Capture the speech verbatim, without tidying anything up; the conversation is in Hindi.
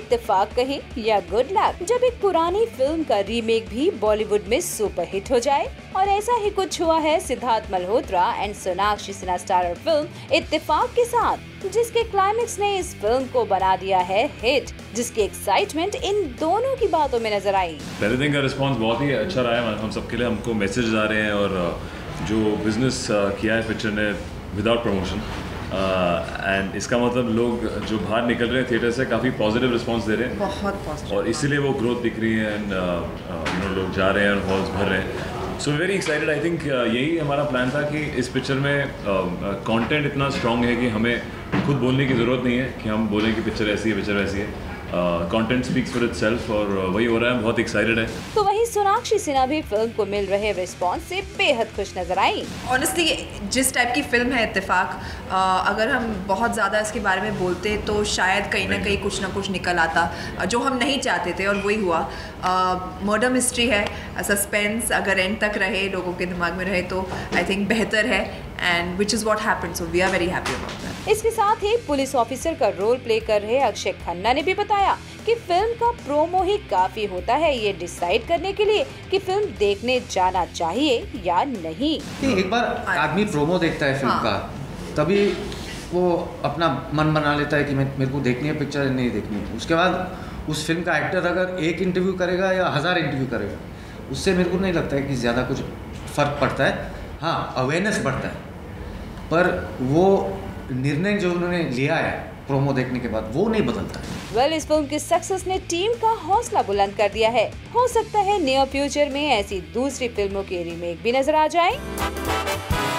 इत्तेफाक कहें या गुड लक, जब एक पुरानी फिल्म का रीमेक भी बॉलीवुड में सुपरहिट हो जाए। और ऐसा ही कुछ हुआ है Siddharth Malhotra and Sonakshi Sinha starrer film Ittefaq के साथ, जिसके क्लाइमेक्स ने इस फिल्म को बना दिया है हिट, जिसकी एक्साइटमेंट इन दोनों की बातों में नजर आई। पहले दिन का रिस्पांस बहुत ही अच्छा रहा है हम सबके लिए। हमको मैसेज आ रहे हैं और जो बिजनेस किया है पिक्चर ने विदाउट प्रमोशन, एंड इसका मतलब लोग जो बाहर निकल रहे हैं थिएटर से काफ़ी पॉजिटिव रिस्पांस दे रहे हैं, बहुत पॉजिटिव, और इसीलिए वो ग्रोथ दिख रही है एंड यू नो लोग जा रहे हैं और हॉल्स भर रहे हैं। So very excited. I think यही हमारा प्लान था कि इस पिक्चर में कंटेंट uh, इतना स्ट्रॉन्ग है कि हमें खुद बोलने की ज़रूरत नहीं है कि हम बोलें कि पिक्चर ऐसी है पिक्चर ऐसी है। कंटेंट स्पीक्स फॉर इटसेल्फ, और वही हो रहा है। बहुत एक्साइटेड है। तो वहीं सोनाक्षी सिन्हा भी फिल्म को मिल रहे रिस्पांस से बेहद खुश नजर आई। ऑनेस्टली जिस टाइप की फिल्म है इत्तेफाक, अगर हम बहुत ज़्यादा इसके बारे में बोलते तो शायद कहीं ना कहीं कुछ ना कुछ निकल आता जो हम नहीं चाहते थे, और वही हुआ। मर्डर मिस्ट्री है, सस्पेंस अगर एंड तक रहे, लोगों के दिमाग में रहे तो आई थिंक बेहतर है, and which is what happened, so we are very happy about that. इसके साथ ही पुलिस ऑफिसर का रोल प्ले कर रहे अक्षय खन्ना ने भी बताया कि फिल्म का प्रोमो ही काफी होता है ये डिसाइड करने के लिए कि फिल्म देखने जाना चाहिए या नहीं। एक बार आदमी प्रोमो देखता है फिल्म हाँ। का, तभी वो अपना मन बना लेता है कि मैं मेरे को देखनी है पिक्चर या नहीं देखनी है। उसके बाद उस फिल्म का एक्टर अगर एक इंटरव्यू करेगा या हज़ार इंटरव्यू करेगा, उससे मेरे को नहीं लगता है कि ज़्यादा कुछ फ़र्क पड़ता है। हाँ, अवेयरनेस बढ़ता है, पर वो निर्णय जो उन्होंने लिया है प्रोमो देखने के बाद वो नहीं बदलता है। वेल, इस फिल्म की सक्सेस ने टीम का हौसला बुलंद कर दिया है। हो सकता है नियर फ्यूचर में ऐसी दूसरी फिल्मों के रीमेक भी नजर आ जाए।